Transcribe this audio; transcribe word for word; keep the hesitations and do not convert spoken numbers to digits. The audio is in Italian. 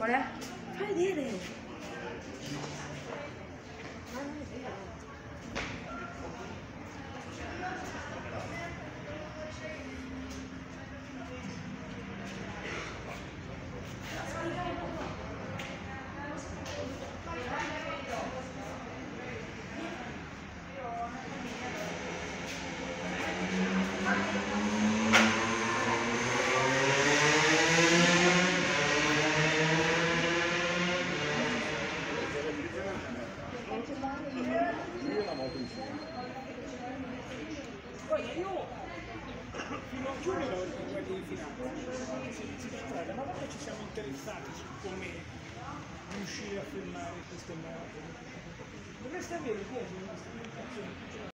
Qual è? Fai vedere! Poi io fino a giugno ero in guardia di finanza, si, si tratta, una volta ci siamo interessati su come riuscire a fermare queste morti. Dovreste avere dietro una strumentazione